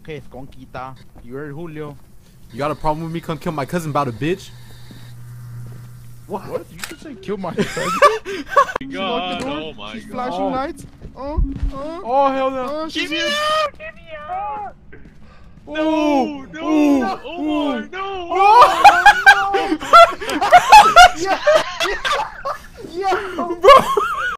Okay, Skonquita. You heard Julio. You got a problem with me? Come kill my cousin about a bitch? What? You should say kill my cousin. God, door. oh my She's God. flashing lights. Oh hell no! She's Get me here. out! Get me out! No! No! Omar, no!